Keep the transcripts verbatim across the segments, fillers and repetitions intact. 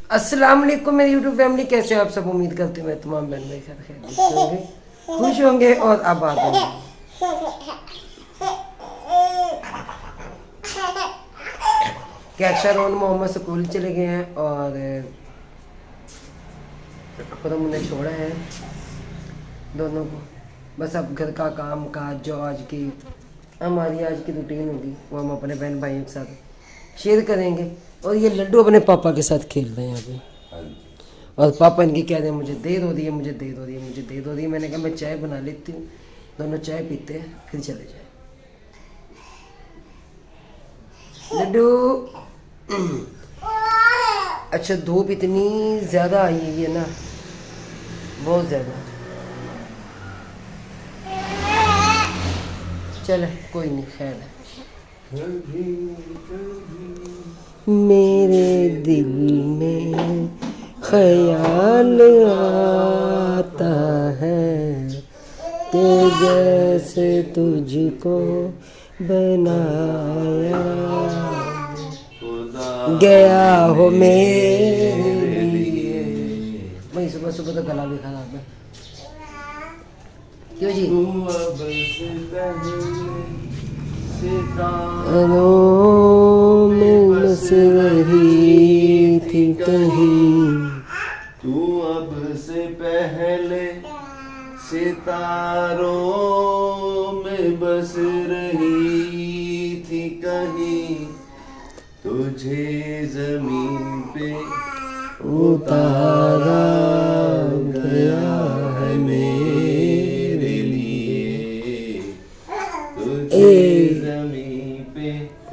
अस्सलाम वालेकुम मेरी यूट्यूब फैमिली, कैसे हो आप सब। उम्मीद करते हैं मैं तमाम बहन भाई खैर खैरियत से होंगे, खुश होंगे और आबाद होंगे। कैशर और मोहम्मद स्कूल चले गए हैं और खुद हमने छोड़ा है दोनों को। बस अब घर का काम काज जो आज की हमारी आज की रूटीन होगी वो हम अपने बहन भाइयों के साथ शेयर करेंगे। और ये लड्डू अपने पापा के साथ खेल रहे हैं अभी, और पापा इनकी कह रहे हैं मुझे दे दो दिए मुझे दे दो दिए मुझे दे दो दिए। मैंने कहा मैं चाय बना लेती हूँ, दोनों चाय पीते हैं फिर चले जाए। लड्डू अच्छा, धूप इतनी ज़्यादा आई हुई है ना, बहुत ज़्यादा। चल कोई नहीं, खैर है। मेरे दिल में ख्याल आता है कि जैसे तुझको बनाया गया हो मेरे लिए। वही सुबह सुबह तो गला भी खराब है क्यों जी। में बस रही थी कहीं, तू अब से पहले सितारों में बस रही थी कहीं, तुझे जमीन पे उतारा गया है मेरे लिए, तुझे जमीन पे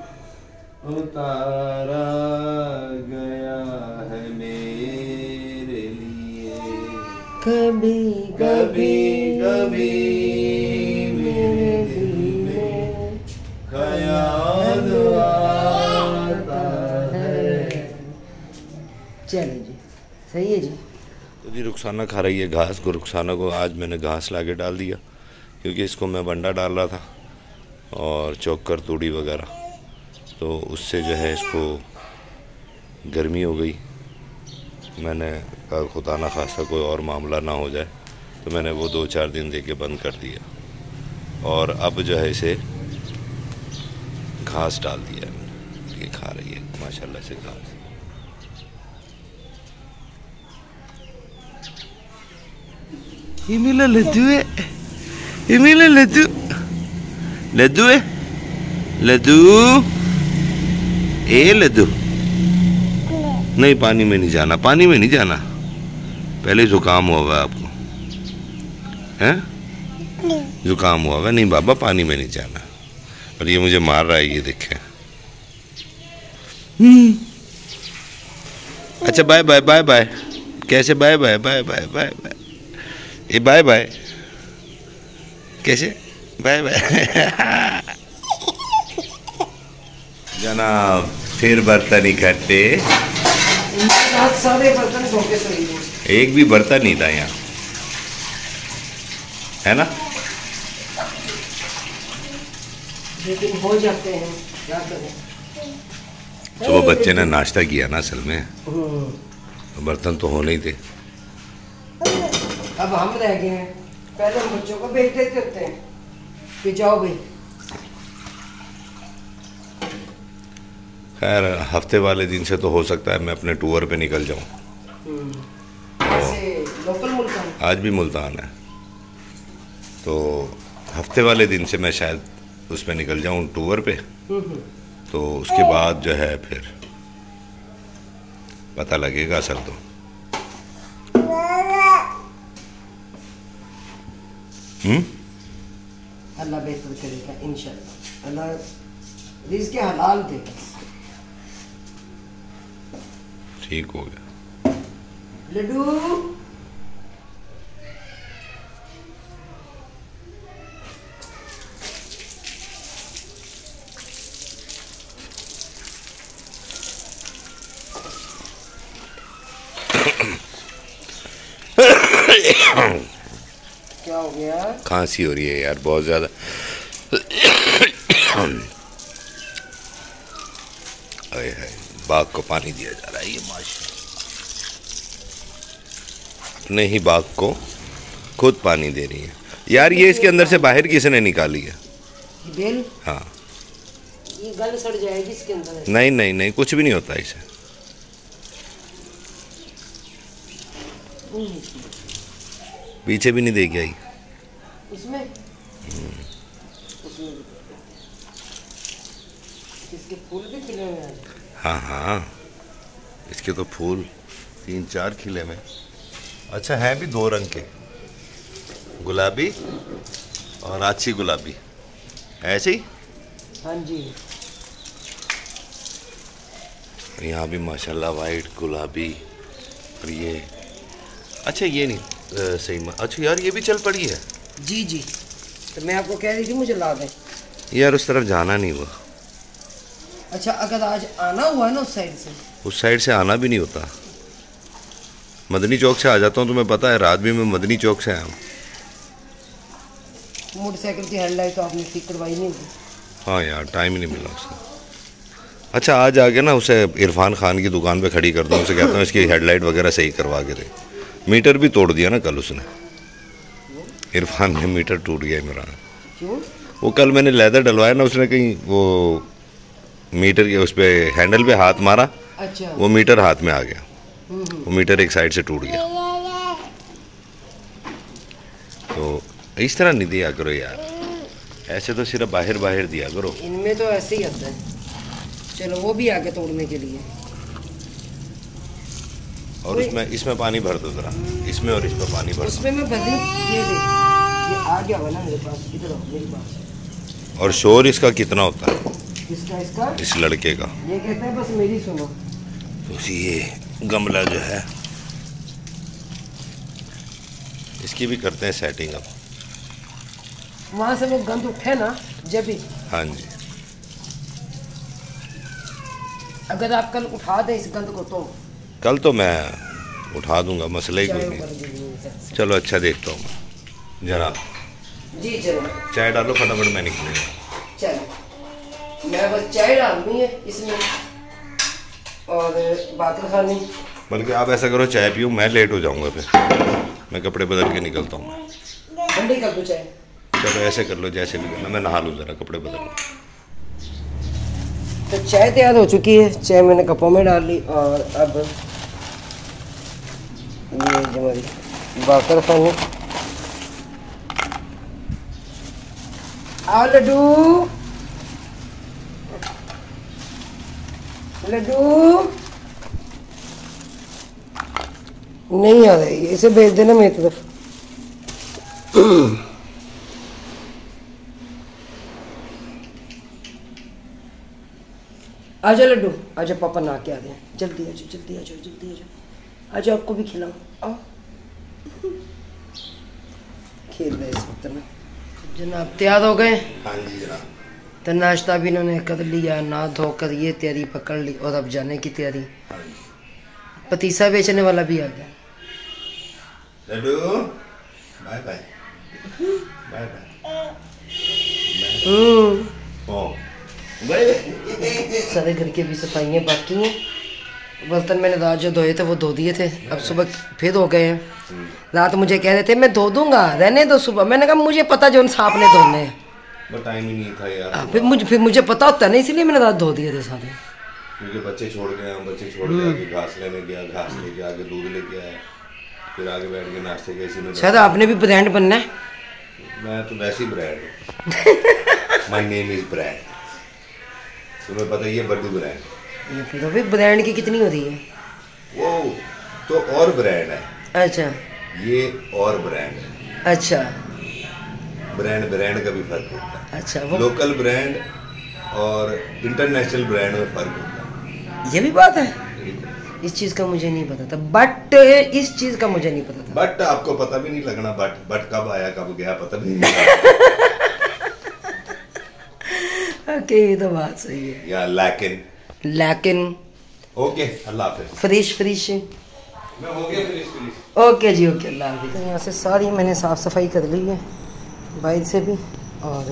उतारा गया है मेरे लिए। कभी कभी कभी मेरे दिल में ख्याल आता है। चले जी, सही है जी। तो जी रुखसाना खा रही है घास को। रुखसाना को आज मैंने घास लाके डाल दिया क्योंकि इसको मैं बंडा डाल रहा था और चोकर तूड़ी वगैरह, तो उससे जो है इसको गर्मी हो गई। मैंने कहा खुदा ना खासा कोई और मामला ना हो जाए, तो मैंने वो दो चार दिन दे के बंद कर दिया और अब जो है इसे घास डाल दिया मैंने। ये खा रही है माशाल्लाह से घास। ये मेरा लड्डू है, ये मेरा लड्डू लड्डू है, लड्डू ए लड्डू। नहीं पानी में नहीं जाना, पानी में नहीं जाना, पहले जुकाम हुआ हुआ आपको हैं, जुकाम हुआ हुआ। नहीं बाबा पानी में नहीं जाना। और ये मुझे मार रहा है, ये देखे। अच्छा बाय बाय बाय बाय, कैसे bye bye bye bye bye bye, ये बाय बाय कैसे बाय बाय। जनाब फिर बर्तन इकट्ठे, सारे बर्तन धोके सही है। एक भी बर्तन नहीं था यहाँ, है ना। लेकिन हो जाते हैं, क्या करें। सुबह बच्चे ने नाश्ता किया ना असल में, तो बर्तन तो होने ही थे। अब हम रह गए हैं। पहले हम बच्चों को भेज देते होते हैं कि जाओ भाई। खैर हफ्ते वाले दिन से तो हो सकता है मैं अपने टूर पे निकल जाऊं। लोकल मुल्तान, आज भी मुल्तान है, तो हफ्ते वाले दिन से मैं शायद उस पे निकल जाऊं टूर पे। तो उसके बाद जो है फिर पता लगेगा असल तो। हम्म अल्लाह बेहतर करेगा इंशाल्लाह। अल्लाह रिज़्क़ हलाल देगा। ठीक हो गया लड्डू। क्या हो गया? खांसी हो रही है यार बहुत ज़्यादा। बाग को पानी दिया जा रहा है। ये माशा अपने ही बाग को खुद पानी दे रही है। यार ये इसके अंदर से बाहर किसने निकाली है? बेल? हाँ। ये गल सड़ जाएगी इसके अंदर। नहीं नहीं नहीं, कुछ भी नहीं होता इसे। पीछे भी नहीं देगी आई इसमें। उसमें इसके फूल भी खिले हुए हैं। हाँ हाँ, इसके तो फूल तीन चार खिले में। अच्छा, हैं भी दो रंग के, गुलाबी और आछी गुलाबी, ऐसे ही। हाँ जी। यहाँ भी माशाल्लाह वाइट गुलाबी। और ये अच्छा, ये नहीं आ, सही में। अच्छा यार, ये भी चल पड़ी है। जी जी, तो मैं आपको कह रही थी मुझे ला दें। यार उस तरफ जाना नहीं हुआ। अच्छा, अगर आज आना हुआ ना उस साइड से, उस साइड से आना भी नहीं होता। मदनी चौक से आ जाता हूँ, तुम्हें पता है रात भी मैं मदनी चौक से आया हूँ। मोटरसाइकिल की हेडलाइट तो आपने ठीक करवाई नहीं थी। हाँ यार, टाइम ही नहीं मिला उसका। अच्छा, आज आके ना उसे इरफान खान की दुकान पे खड़ी कर दूँ, उसे कहता हूँ इसकी हेडलाइट वगैरह सही करवा के दे। मीटर भी तोड़ दिया ना कल उसने, इरफान ने मीटर टूट गया इमरान। क्यों? वो कल मैंने लेदर डलवाया ना, उसने कहीं वो मीटर के उस पर हैंडल पे हाथ मारा। अच्छा। वो मीटर हाथ में आ गया, वो मीटर एक साइड से टूट गया। तो इस तरह नहीं दिया करो यार, ऐसे तो सिर्फ बाहर बाहर दिया करो। इनमें तो ऐसे ही आता है। चलो वो भी आगे तोड़ने के लिए। और इसमें इसमें पानी भर दो जरा, इसमें और इस पर पानी भर दो। उसमें मैं भर दूं। ये देख, ये आ गया हुआ ना मेरे पास, इधर आओ मेरे पास। और शोर इसका कितना होता है? इसका इसका इस लड़के का। ये कहता है बस मेरी सुनो। तो ये गमला जो है इसकी भी करते हैं सेटिंग अब। वहाँ से वो गंद उठे ना जब भी। हाँ जी। अगर आप कल उठा दें इस गंद को तो कल तो मैं उठा दूंगा, मसला ही कोई नहीं। चलो अच्छा, देखता हूँ मैं जरा। जी चलो, चाय डालो फटाफट, मैं निकलूँगा। चलो, मैं बस चाय डालनी है इसमें और बातें खानी। बल्कि आप ऐसा करो, चाय पियो, मैं लेट हो जाऊंगा, फिर मैं कपड़े बदल के निकलता हूँ। मैं ठंडी कर दो चाय। चलो ऐसे कर लो, जैसे भी करना, मैं नहा लूँ जरा, कपड़े बदल लूँ। तो चाय तैयार हो चुकी है, चाय मैंने कपों में डाल ली। और अब ये जो हमारी बाकर खानी। आओ लड्डू, लड्डू नहीं आ रही, इसे भेज देना मेरी तरफ। आजा लड्डू, आजा, पापा नहा के आ गए। जल्दी आ जाओ, जल्दी आ जाओ, जल्दी आ जाओ, आजा, आपको भी खिलाऊं। आओ, खेल रहे इस वक्त में। जनाब तैयार हो गए? हाँ जी जनाब। तो नाश्ता भी इन्होंने कर लिया, ना धोकर ये तैयारी पकड़ ली और अब जाने की तैयारी। पतीसा बेचने वाला भी आ गया। लड्डू बाय बाय बाय बाय। सारे घर की भी सफाइयाँ बाकी हैं। बर्तन मैंने रात जो धोए थे वो धो दिए थे, अब सुबह फिर धो गए हैं। रात मुझे कह रहे थे मैं धो दूंगा, रहने दो सुबह। मैंने कहा मुझे पता जो उन सांप ने धोने हैं, टाइम ही नहीं था यार। आ, फिर मुझे फिर मुझे पता होता नहीं, इसलिए मैंने रात धो दिए थे सारे। क्योंकि बच्चे छोड़ गए, हम बच्चे छोड़ के आगे घास लेने गया, घास लेके आगे दूध लेके आया, फिर आगे बैठ के नाश्ते के इसी में। शायद आपने भी ब्रांड बनना है। मैं तो वैसे ही ब्रांड हूँ। My name is brand. तुम्हें पता ही है बड्डू ब्रांड। ये फिर तो फिर ब्रांड की कितनी होती है? वो तो और ब्रांड है। अच्छा, ये और ब्रांड है। अच्छा, ब्रांड ब्रांड का भी फर्क होता है। अच्छा, वो लोकल ब्रांड और इंटरनेशनल ब्रांड में फर्क होता है। ये भी बात है। इस चीज़ का मुझे नहीं पता था, बट इस चीज़ का मुझे नहीं पता था। बट आपको पता भी नहीं लगना, बट बट कब आया कब गया पता भी नहीं लगा। ओके, ये तो बात सही है। या लेकिन लेकिन ओके, अल्लाह हाफिज़। फ्रिश फ्रिश मैं हो गया फ्रिश फ्रिश। ओके जी, ओके, अल्लाह हाफिज़। तो यहाँ से सारी मैंने साफ़ सफाई कर ली है, बाहर से भी। और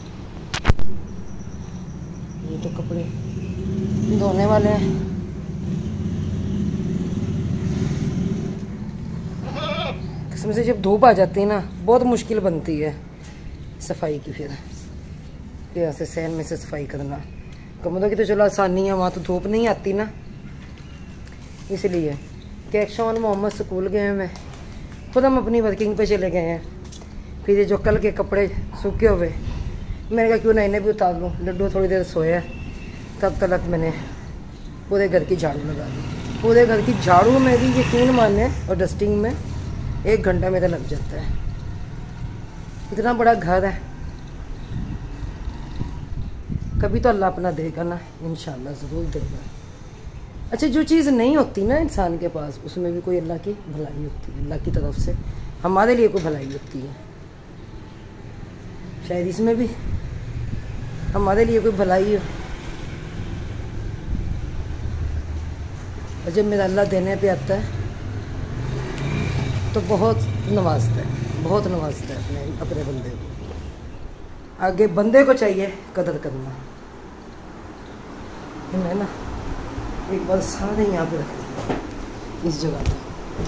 ये तो कपड़े धोने वाले हैं। इसमें से जब धूप आ जाती है ना बहुत मुश्किल बनती है सफाई की। फिर यहाँ से सहन में से सफाई करना कमरों की तो चलो आसानी है, वहाँ तो धूप नहीं आती ना, इसलिए। कैक्शन मोहम्मद स्कूल गए हैं, मैं खुद हम अपनी वर्किंग पे चले गए हैं। फिर ये जो कल के कपड़े सूखे हुए मैंने कहा क्यों ना इन्हें भी उतार लूँ। लड्डू थोड़ी देर सोया, तब तक मैंने पूरे घर की झाड़ू लगा दी। पूरे घर की झाड़ू में भी यकीन माने और डस्टिंग में एक घंटा मेरा लग जाता है। इतना बड़ा घर है, कभी तो अल्लाह अपना देगा ना, इंशाल्लाह ज़रूर देगा। अच्छा, जो चीज़ नहीं होती ना इंसान के पास, उसमें भी कोई अल्लाह की भलाई होती है, अल्लाह की तरफ से हमारे लिए कोई भलाई होती है। शायद इसमें भी हमारे लिए कोई भलाई हो। और जब मेरा अल्लाह देने पे आता है तो बहुत नवाजता है, बहुत नवाजता है अपने अपने बंदे को। आगे बंदे को चाहिए कदर करना। मैं ना एक बार सारे यहाँ पे रख दिया इस जगह पे।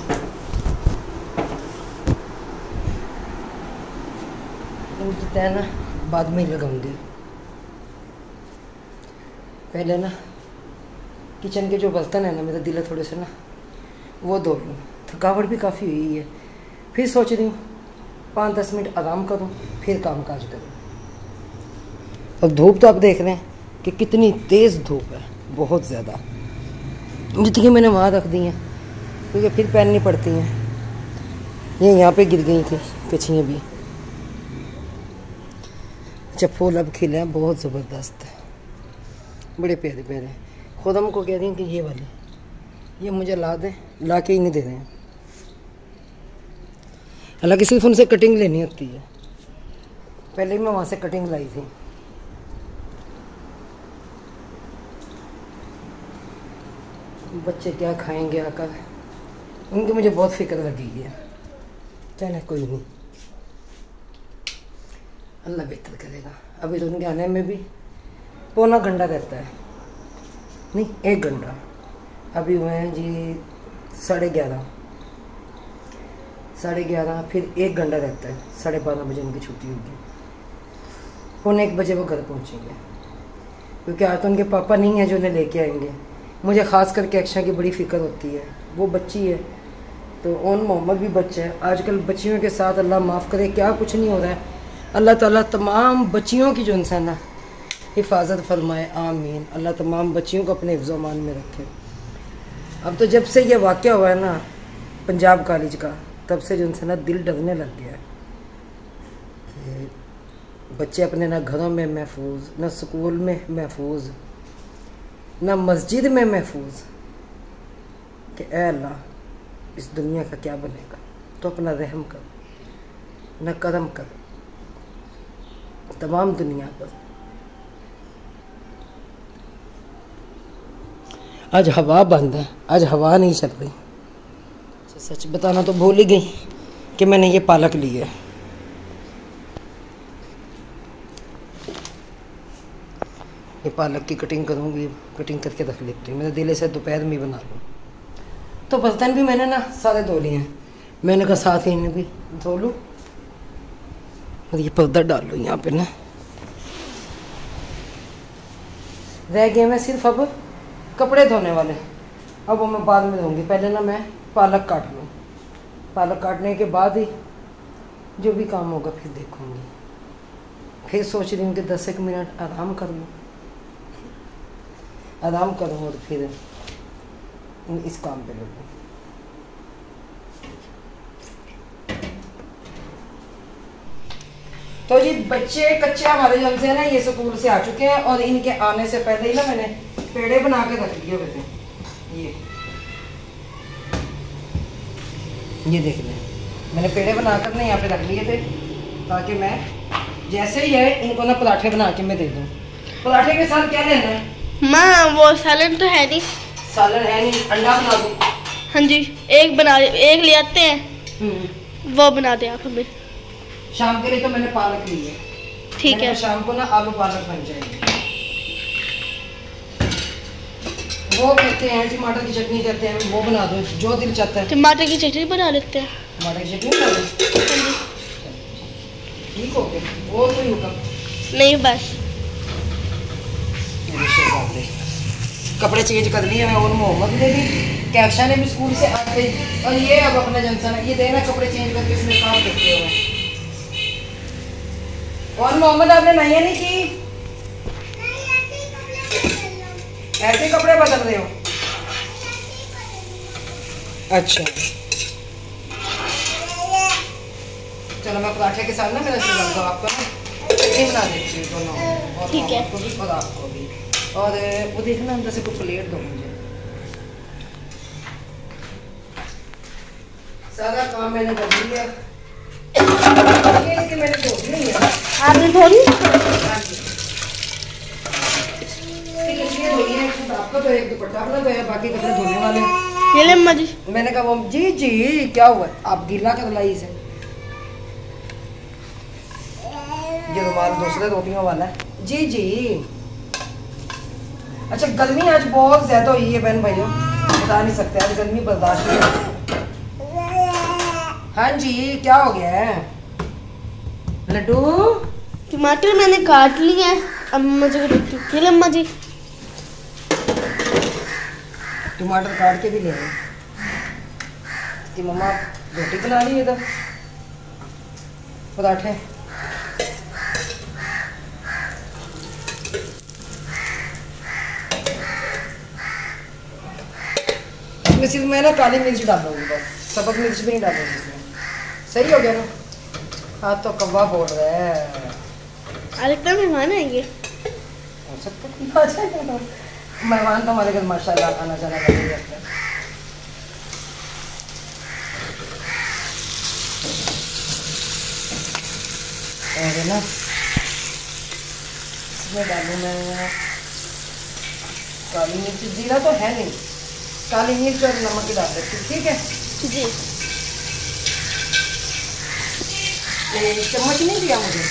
इनकी तय ना बाद में ही लगाऊंगी। पहले ना किचन के जो बर्तन है ना, मेरा दिल है थोड़े से ना वो धो लूँ। थकावट भी काफ़ी हुई है। फिर सोच रही हूँ पाँच दस मिनट आराम करूँ, फिर काम काज करूँ। और धूप तो आप देख रहे हैं कि कितनी तेज़ धूप है, बहुत ज़्यादा। जितनी मैंने वहाँ रख दी हैं क्योंकि फिर पहननी पड़ती हैं। ये यहाँ पे गिर गई थी कछियाँ भी। अच्छा, फूल अब खिले हैं बहुत ज़बरदस्त, बड़े प्यारे प्यारे। खुद हमको कह रही हैं कि ये वाले ये मुझे ला दें, ला के ही नहीं दे रहे हैं। हालांकि सिर्फ उनसे कटिंग लेनी होती है। पहले ही मैं वहाँ से कटिंग लाई थी। बच्चे क्या खाएंगे आकर, उनकी मुझे बहुत फिक्र लगी है। चले कोई नहीं, अल्लाह बेहतर करेगा। अभी तो उनके आने में भी पौना घंटा रहता है, नहीं एक घंटा। अभी हुए हैं जी साढ़े ग्यारह साढ़े ग्यारह फिर एक घंटा रहता है। साढ़े बारह बजे उनकी छुट्टी होगी, पौने एक बजे वो घर पहुंचेंगे। क्योंकि आज तो उनके पापा नहीं है जो उन्हें लेके आएंगे। मुझे ख़ास करके अक्षा की बड़ी फ़िक्र होती है, वो बच्ची है तो ओन मोहम्मद भी बच्चा है। आजकल बच्चियों के साथ अल्लाह माफ़ करे क्या कुछ नहीं हो रहा है। अल्लाह ताला तमाम बच्चियों की जो इंसान है हिफाजत फरमाए, आमीन। अल्लाह तमाम बच्चियों को अपने हिफ्ज़ मान में रखे। अब तो जब से ये वाक़या हुआ है ना पंजाब कॉलेज का, तब से जो इंसान दिल डरने लग गया है कि बच्चे अपने ना घरों में महफूज, ना स्कूल में महफूज, ना मस्जिद में महफूज। कि ऐ अल्लाह इस दुनिया का क्या बनेगा, तो अपना रहम कर, न करम कर तमाम दुनिया पर। आज हवा बंद है, आज हवा नहीं चल रही। सच बताना तो भूल ही गई कि मैंने ये पालक ली है। ये पालक की कटिंग करूँगी, कटिंग करके रख लेती हूँ। मेरा दिल से दोपहर में बना लूँ। तो बर्तन भी मैंने ना सारे धो लिए हैं। मैंने कहा साथ ही इन्हें भी धो लूँ और ये पर्दा डाल लो यहाँ पे ना। रह गए मैं सिर्फ अब कपड़े धोने वाले, अब वो मैं बाद में धोऊंगी। पहले ना मैं पालक काट लूँ, पालक काटने के बाद ही जो भी काम होगा फिर देखूँगी। फिर सोच रही हूँ कि दस एक मिनट आराम कर लूँ, आराम करूँ और फिर इस काम पे लगूँ। तो जी बच्चे कच्चे हमारे जन से ना ये स्कूल से आ चुके हैं और इनके आने से पहले ही ना मैंने पेड़े बना के रख लिए हुए थे। ये ये देख लें, मैंने पेड़े बनाकर ना यहाँ पे रख लिए थे ताकि मैं जैसे ही है इनको ना पराठे बना के मैं दे दूँ। पराठे के साथ क्या लेना है माँ? वो सालन तो है नहीं। सालन है नहीं, अंडा बना दूँ? हाँ जी, एक बना एक ले आते हैं, वो बना दें आप हमें। शाम के लिए तो मैंने पालक ली है, ठीक है। शाम को ना आलू पालक बन जाएगी। वो कहते हैं टमाटर की चटनी कहते हैं, वो बना दो जो दिल चाहता है। टमाटर की चटनी बना लेते हैं। टमाटर की चटनी बना दो, ठीक हो गया। वो कोई हुक्म नहीं, बस कपड़े चेंज कर लिए मैं और मोहम्मद ने भी, कैक्शा ने भी स्कूल से आते ही, और ये अब अपना जंसन है, ये देना कपड़े चेंज करके इसमें काम करते हुए। और मोहम्मद आपने नया नहीं की, ऐसे कपड़े बदल रहे हो? अच्छा चलो मैं पराठे के साथ ना मेरा शुरू करता हूँ आपको ना चटनी बना देती हूँ दोनों, और ठीक है। आपको भी और आपको भी। और वो देखना अंदर से कुछ प्लेट दो मुझे। सारा काम मैंने कर लिया, ये लेके मैंने धो दी नहीं है। आपने धोनी? हाँ जी, ये धोई है, आपका तो एक दुपट्टा अपना तो है, बाकी कपड़े धोने वाले हैं। ये ले अम्मा जी। मैंने कहा वो जी जी क्या हुआ, आप गीला कर लाई से, ये रुमाल दूसरे रोटियों वाला है जी जी। अच्छा गर्मी आज बहुत ज्यादा हुई है बहन भाइयों, बता नहीं सकते, आज गर्मी बर्दाश्त नहीं होती। हाँ जी क्या हो गया है लड्डू? टमाटर मैंने काट लिए हैं, अम्मा जी को देखती हूँ। ये ले अम्मा जी। टमाटर काट के भी ले आए कि मम्मा रोटी बना रही है इधर पराठे। इसमें सिर्फ मैं ना काली मिर्च डालूंगी बस, सबक मिर्च भी नहीं डालूंगी इसमें। सही हो गया ना? हाँ तो कौवा बोल रहा है, आज इतना मेहमान आएंगे। हो सकता है आ जाएगा। मेहमान तो हमारे घर माशाल्लाह आना जाना लगे रहते हैं। और ना इसमें डालूँ मैं काली मिर्च, जीरा तो है नहीं, काली मिर्च और नमक ही डाल देती हूँ, ठीक है जी। ये चम्मच नहीं दिया मुझे।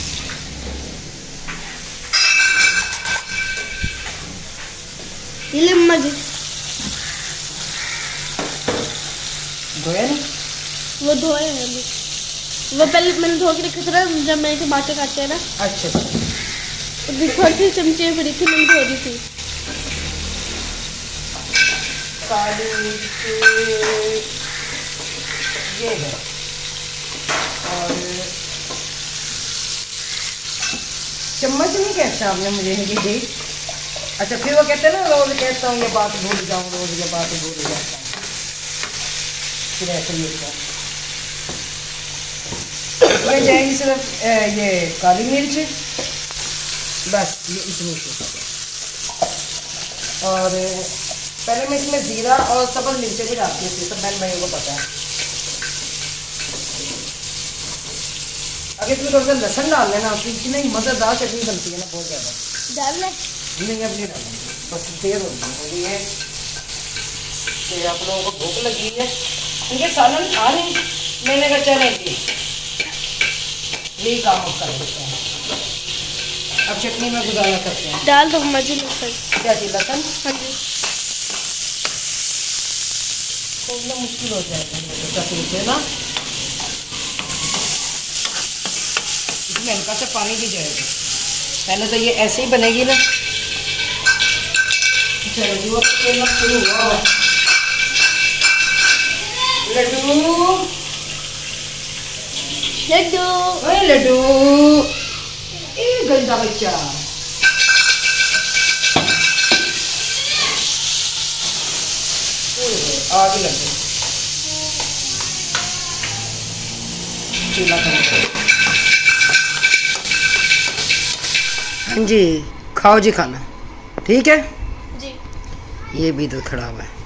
ये ले अम्मा जी। धोया नहीं? वो धोए हैं अभी। वो पहले मैंने धो के रखा था ना, जब मैंने टमाटर काटे हैं ना। अच्छा अभी थोड़ी सी चमचे पड़ी थी, मैंने धो दी थी। काली मिर्च ये है, और चम्मच नहीं कहता आपने मुझे ये जी। अच्छा फिर वो कहते हैं ना रोज कहता हूँ ये बात भूल जाऊँ, रोज ये बात भूल जाता हूँ, फिर ऐसे ही होता है। ये जाएगी सिर्फ ये काली मिर्च, बस ये इतनी सी। और पहले मैं इसमें जीरा और सब्ज़ मिर्चें भी डालती हूँ, सब बहन भाइयों को पता है। अगर इसमें थोड़ा सा लहसुन डाल लेना, तो इतनी मज़ेदार चटनी बनती है ना, बहुत ज़्यादा। डाल ले। नहीं अब नहीं डालेंगे, बस देर हो रही है कि आप लोगों को भूख लगी है, उनके सालन खा नहीं, मैंने कहा चलेंगे यही काम अब कर देते हैं। अब चटनी में गुजारा करते हैं। डाल दो अम्मा जी लहसुन। क्या चीज़ लहसुन? हाँ जी। खोलना मुश्किल हो जाएगा चटनी से ना, इसमें हल्का सा पानी भी जाएगा, पहले तो ये ऐसे ही बनेगी ना। चलो जी वो खेलना शुरू हुआ है। लड्डू लड्डू ओए लड्डू, ए गंदा बच्चा। आगे लग गई चूल्हा कर। हाँ जी खाओ जी खाना, ठीक है जी। ये भी इधर खड़ा हुआ है।